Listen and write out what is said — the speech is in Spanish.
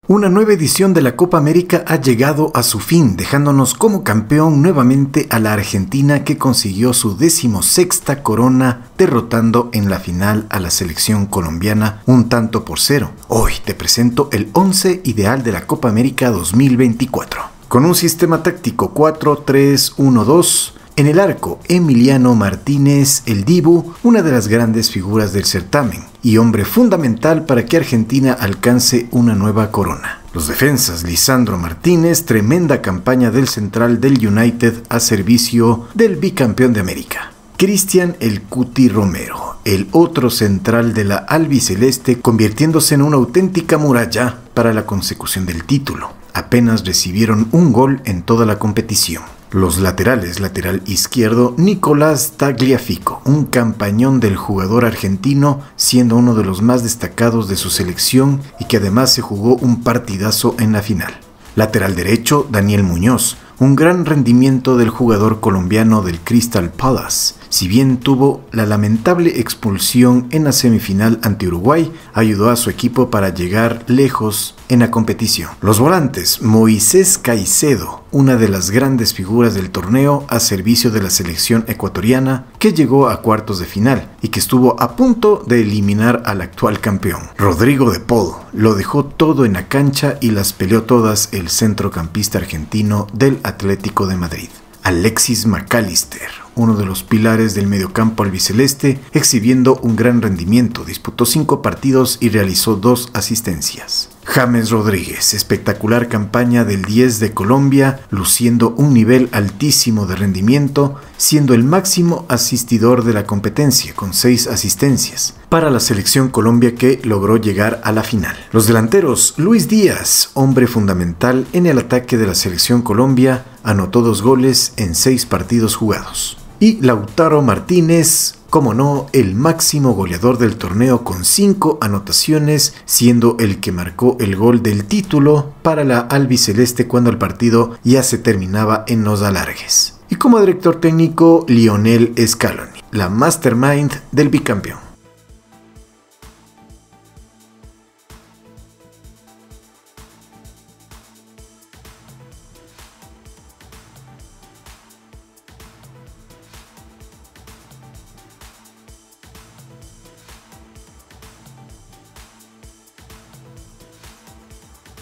Una nueva edición de la Copa América ha llegado a su fin, dejándonos como campeón nuevamente a la Argentina, que consiguió su 16ª corona, derrotando en la final a la selección colombiana 1-0. Hoy te presento el 11 ideal de la Copa América 2024. Con un sistema táctico 4-3-1-2, en el arco, Emiliano Martínez, el Dibu, una de las grandes figuras del certamen y hombre fundamental para que Argentina alcance una nueva corona. Los defensas, Lisandro Martínez, tremenda campaña del central del United a servicio del bicampeón de América. Cristian El Cuti Romero, el otro central de la albiceleste, convirtiéndose en una auténtica muralla para la consecución del título. Apenas recibieron un gol en toda la competición. Los laterales, lateral izquierdo, Nicolás Tagliafico, un campañón del jugador argentino, siendo uno de los más destacados de su selección y que además se jugó un partidazo en la final. Lateral derecho, Daniel Muñoz, un gran rendimiento del jugador colombiano del Crystal Palace. Si bien tuvo la lamentable expulsión en la semifinal ante Uruguay, ayudó a su equipo para llegar lejos en la competición. Los volantes, Moisés Caicedo, una de las grandes figuras del torneo a servicio de la selección ecuatoriana, que llegó a cuartos de final y que estuvo a punto de eliminar al actual campeón. Rodrigo de Paul lo dejó todo en la cancha y las peleó todas el centrocampista argentino del Atlético de Madrid. Alexis McAllister, uno de los pilares del mediocampo albiceleste, exhibiendo un gran rendimiento, disputó 5 partidos y realizó 2 asistencias. James Rodríguez, espectacular campaña del 10 de Colombia, luciendo un nivel altísimo de rendimiento, siendo el máximo asistidor de la competencia con 6 asistencias para la selección Colombia, que logró llegar a la final. Los delanteros, Luis Díaz, hombre fundamental en el ataque de la selección Colombia, anotó 2 goles en 6 partidos jugados. Y Lautaro Martínez, como no, el máximo goleador del torneo con 5 anotaciones, siendo el que marcó el gol del título para la albiceleste cuando el partido ya se terminaba en los alargues. Y como director técnico, Lionel Scaloni, la mastermind del bicampeón.